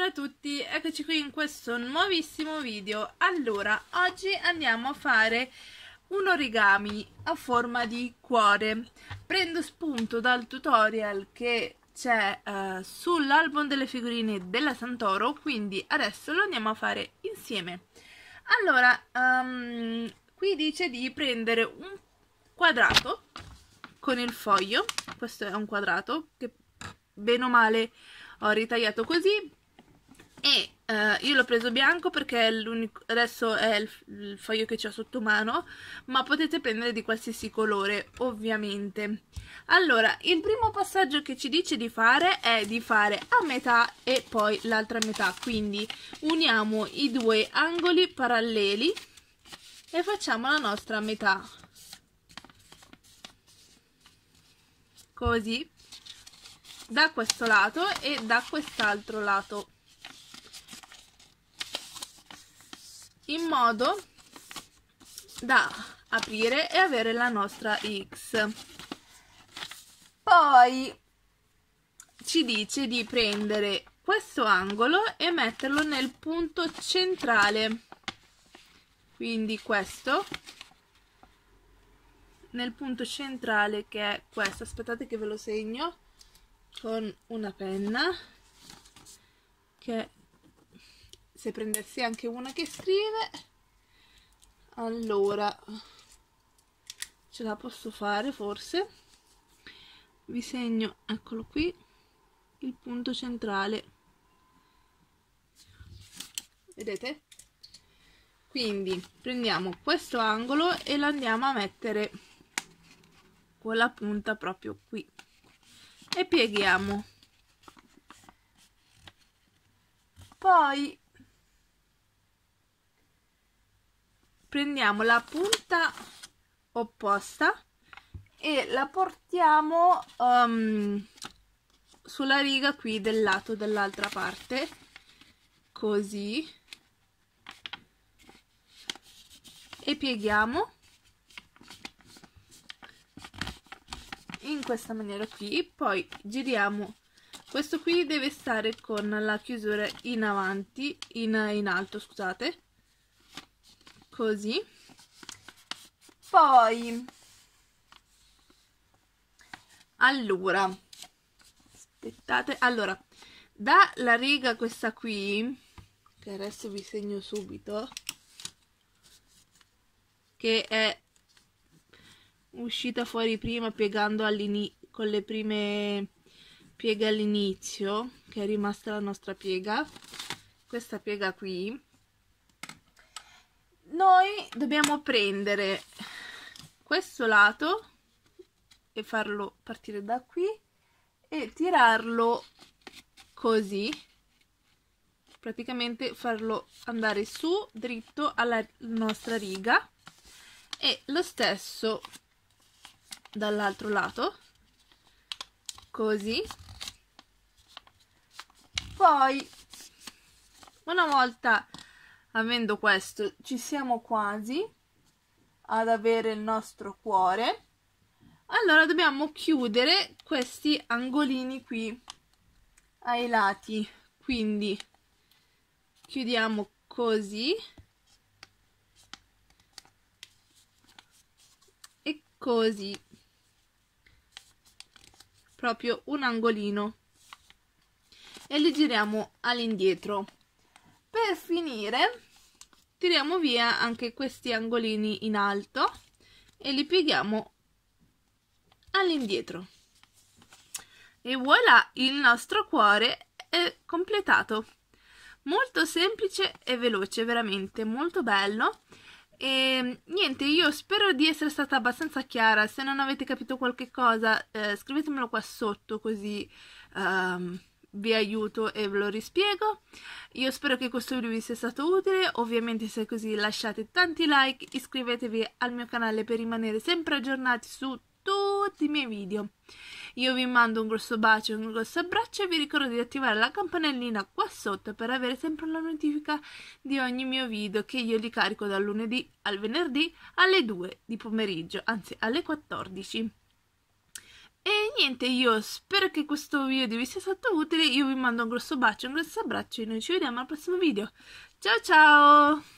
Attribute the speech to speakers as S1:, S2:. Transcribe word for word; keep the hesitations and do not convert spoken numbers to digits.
S1: a tutti, eccoci qui in questo nuovissimo video. Allora, oggi andiamo a fare un origami a forma di cuore. Prendo spunto dal tutorial che c'è uh, sull'album delle figurine della Santoro, quindi adesso lo andiamo a fare insieme. Allora, um, qui dice di prendere un quadrato con il foglio. Questo è un quadrato che bene o male ho ritagliato così e uh, io l'ho preso bianco perché è l'unico, adesso è il, il foglio che ho sotto mano, ma potete prendere di qualsiasi colore ovviamente. Allora, il primo passaggio che ci dice di fare è di fare a metà e poi l'altra metà, quindi uniamo i due angoli paralleli e facciamo la nostra metà così da questo lato e da quest'altro lato, in modo da aprire e avere la nostra X. Poi ci dice di prendere questo angolo e metterlo nel punto centrale, quindi questo nel punto centrale, che è questo. Aspettate che ve lo segno con una penna, che se prendessi anche una che scrive, allora ce la posso fare forse. Vi segno, eccolo qui, il punto centrale, vedete? Quindi prendiamo questo angolo e lo andiamo a mettere con la punta proprio qui e pieghiamo. Poi prendiamo la punta opposta e la portiamo um, sulla riga qui del lato dell'altra parte, così, e pieghiamo in questa maniera qui. Poi giriamo, questo qui deve stare con la chiusura in avanti, in, in alto, scusate, così. Poi allora aspettate, allora dalla riga questa qui, che adesso vi segno subito, che è uscita fuori prima piegando all'inizio, con le prime pieghe all'inizio, che è rimasta la nostra piega, questa piega qui, noi dobbiamo prendere questo lato e farlo partire da qui e tirarlo così, praticamente farlo andare su dritto alla nostra riga, e lo stesso dall'altro lato, così. Poi una volta avendo questo, ci siamo quasi ad avere il nostro cuore. Allora dobbiamo chiudere questi angolini qui ai lati, quindi chiudiamo così e così, proprio un angolino, e li giriamo all'indietro. Per finire tiriamo via anche questi angolini in alto e li pieghiamo all'indietro e voilà, il nostro cuore è completato. Molto semplice e veloce, veramente molto bello. E niente, io spero di essere stata abbastanza chiara. Se non avete capito qualche cosa, eh, scrivetemelo qua sotto, così um, vi aiuto e ve lo rispiego. Io spero che questo video vi sia stato utile. Ovviamente, se è così, lasciate tanti like, iscrivetevi al mio canale per rimanere sempre aggiornati su tutti i miei video. Io vi mando un grosso bacio e un grosso abbraccio e vi ricordo di attivare la campanellina qua sotto per avere sempre la notifica di ogni mio video, che io li carico dal lunedì al venerdì alle due di pomeriggio, anzi alle quattordici. E niente, io spero che questo video vi sia stato utile, io vi mando un grosso bacio, un grosso abbraccio e noi ci vediamo al prossimo video. Ciao ciao!